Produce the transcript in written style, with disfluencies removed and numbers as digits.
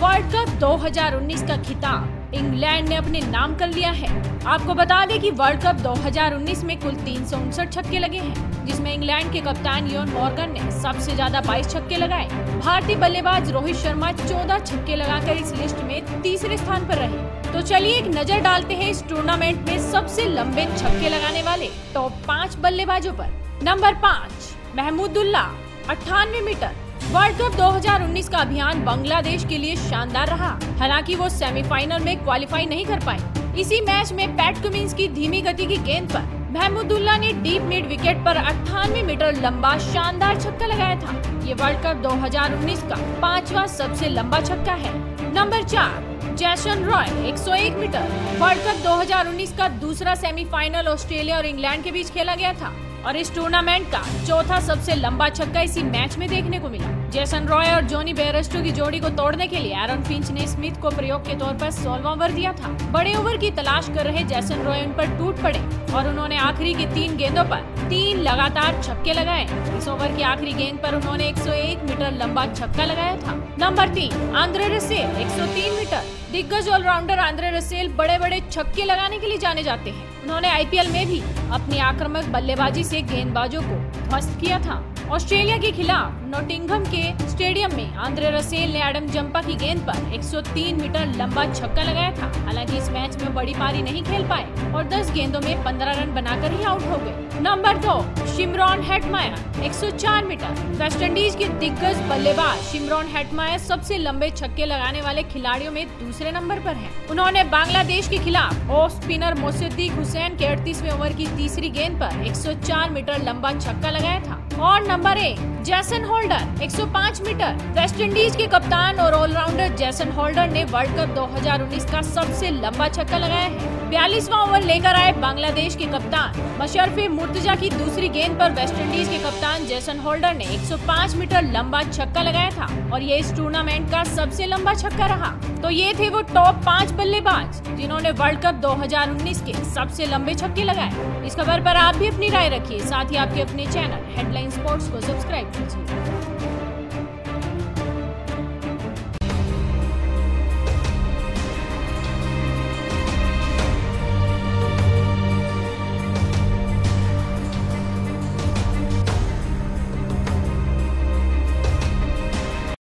World Cup 2019 का खिताब England ने अपने नाम कर लिया है। आपको बता दें कि वर्ल्ड कप 2019 में कुल 359 छक्के लगे हैं, जिसमें इंग्लैंड के कप्तान इयान मॉर्गन ने सबसे ज्यादा 22 छक्के लगाए। भारतीय बल्लेबाज रोहित शर्मा 14 छक्के लगाकर इस लिस्ट में तीसरे स्थान पर रहे। तो चलिए एक नजर डालते हैं इस टूर्नामेंट में सबसे लंबे छक्के लगाने वाले टॉप 5 बल्लेबाजों पर। Number 5 Mahmudullah 98 metre. World Cup 2019 का अभियान बांग्लादेश के लिए शानदार रहा। हालांकि वो सेमीफाइनल में क्वालिफाई नहीं कर पाए। इसी मैच में पैट कमिंस की धीमी गति की गेंद पर महमूदुल्लाह ने डीप मिड विकेट पर 98 मीटर लंबा शानदार छक्का लगाया था। ये वर्ल्ड कप 2019 का 5वां सबसे लंबा छक्का है। Number 4 Jason Roy 101 metre. World Cup 2019 का दूसरा सेमीफाइनल ऑस्ट्रेलिया और इंग्लैंड के बीच खेला गया था और इस टूर्नामेंट का चौथा सबसे लंबा छक्का इसी मैच में देखने को मिला। जेसन रॉय और जॉनी बेयरस्टो की जोड़ी को तोड़ने के लिए एरन फिंच ने स्मिथ को प्रयोग के तौर पर 16वां ओवर दिया था। बड़े ओवर की तलाश कर रहे जेसन रॉय उन पर टूट पड़े और उन्होंने आखिरी की 3 गेंदों पर 3 लगातार छक्के लगाए। इस ओवर की आखिरी गेंद पर उन्होंने 101 मीटर लंबा छक्का लगाया था। Number 3 Andre Russell 103 metre. दिग्गज ऑलराउंडर आंद्रे रसेल बड़े बड़े छक्के लगाने के लिए जाने जाते हैं। उन्होंने आईपीएल में भी अपनी आक्रामक बल्लेबाजी से गेंदबाजों को ध्वस्त किया था। ऑस्ट्रेलिया के खिलाफ नॉटिंघम के स्टेडियम में आंद्रे रसेल ने एडम जंपा की गेंद पर 103 मीटर लंबा छक्का लगाया था। हालांकि इस मैच में बड़ी पारी नहीं खेल पाए और 10 गेंदों में 15 रन बनाकर ही आउट हो गए। Number 2 Shimron Hetmyer 104 metre. West Indies के दिग्गज बल्लेबाज शिमरॉन हेटमायर सबसे लंबे छक्के लगाने वाले खिलाड़ियों में दूसरे नंबर पर हैं। उन्होंने बांग्लादेश के खिलाफ ऑफ स्पिनर मोसद्दीक हुसैन के 38वें ओवर की तीसरी गेंद पर 104 मीटर लंबा छक्का लगाया था। और number 1 Jason Holder 105 metre. West Indies के कप्तान और ऑलराउंडर जेसन होल्डर ने वर्ल्ड कप 2019 का सबसे लंबा छक्का लगाया है। 42वां ओवर लेकर आए बांग्लादेश के कप्तान मशरफे मुर्तजा की दूसरी गेंद पर वेस्टइंडीज के कप्तान जेसन होल्डर ने 105 मीटर लंबा छक्का लगाया था और ये इस टूर्नामेंट का सबसे लंबा छक्का रहा। तो ये थे वो टॉप 5 बल्लेबाज जिन्होंने वर्ल्ड कप 2019 के सबसे लंबे छक्के लगाए। इस खबर पर आप भी अपनी राय रखिए। साथ ही आपके अपने चैनल हेडलाइन स्पोर्ट्स को सब्सक्राइब कीजिए।